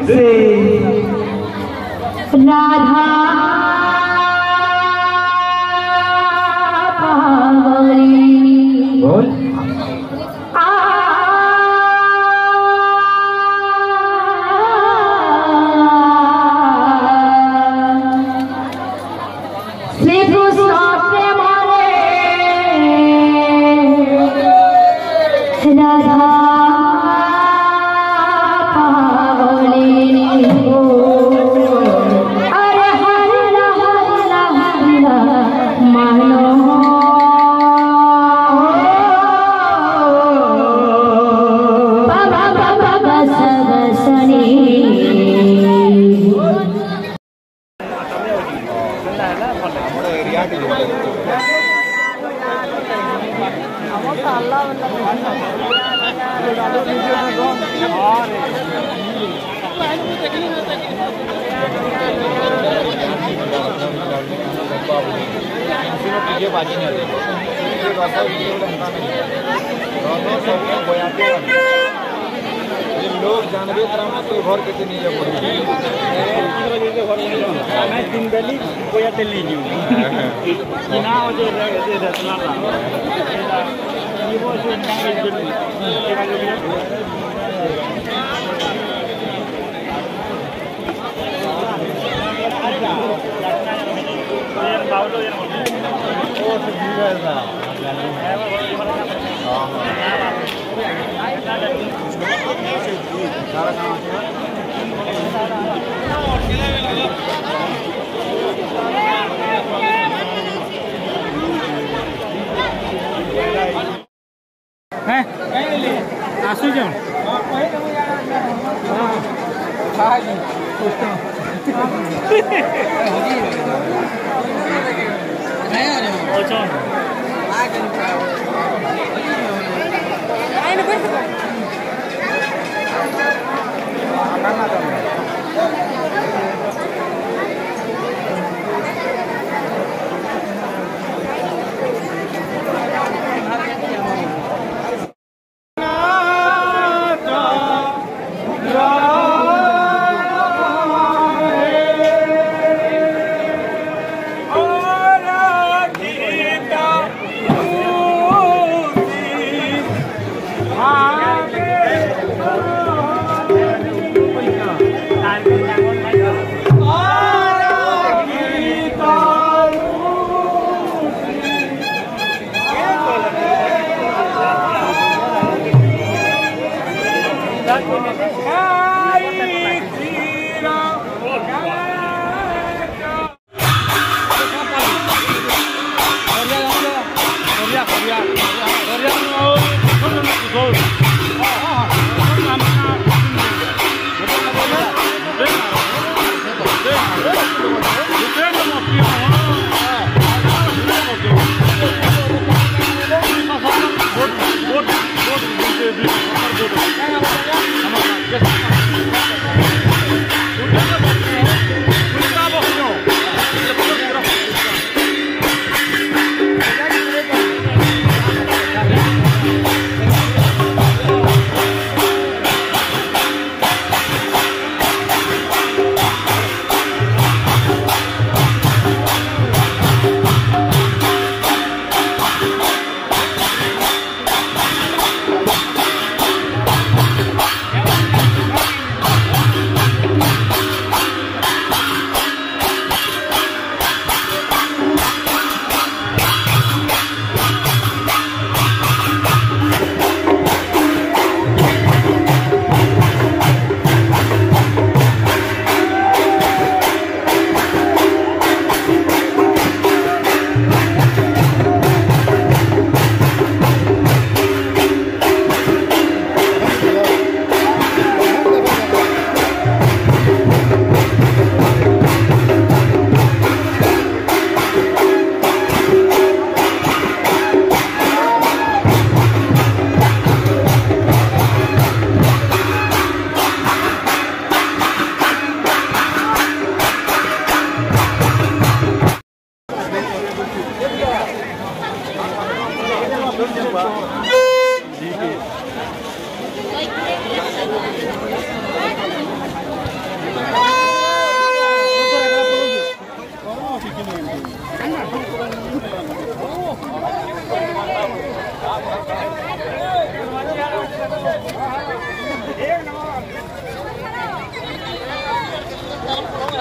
से राधा बोल लोग जानवे घर के नीचे आसू जाओ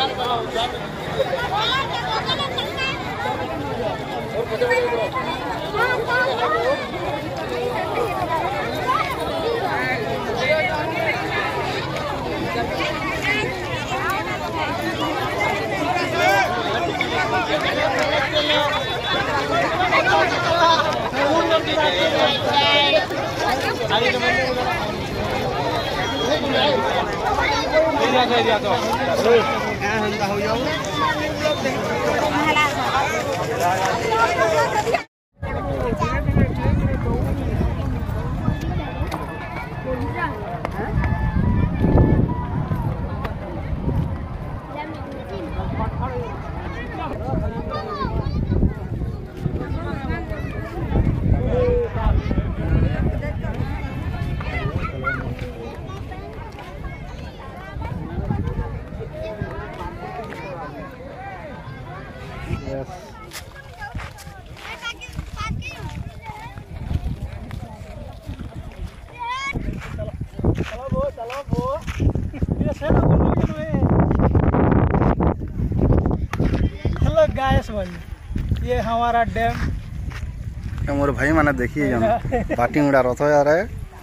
हेलो गाइस, ये हमारा डैम। मोर भाई माने देखिए जन पार्टी उड़ा रथ जा रहा है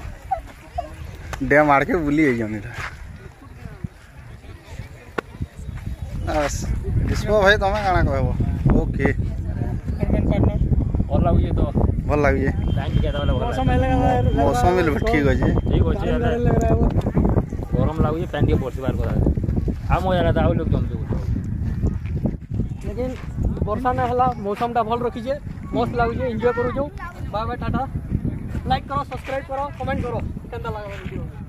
डैम आड़ के बुली है जन बस इसको भाई तमे काना कहबो ओके ଭଲ ଲାଗୁଛି ତ ଭଲ ଲାଗୁଛି ଟାଇମ୍ କେତେ ବେଲେ ଭଲ मौसम भी ठीक अच्छे ଠିକ ଅଛି ଗରମ ଲାଗୁଛି ପ୍ୟାନ୍ ଟିକେ ପଶିବାର କଥା ଆଉ ମଜା ଲାଗତା ଆଉ ଲୋକ ଜମି लेकिन वर्षा ना हला मौसम टा भल रखीजे मस्त लागुजे एंजॉय करू जो बाय बाय टाटा लाइक करो सब्सक्राइब करो कमेंट करो केंदा लागला वीडियो।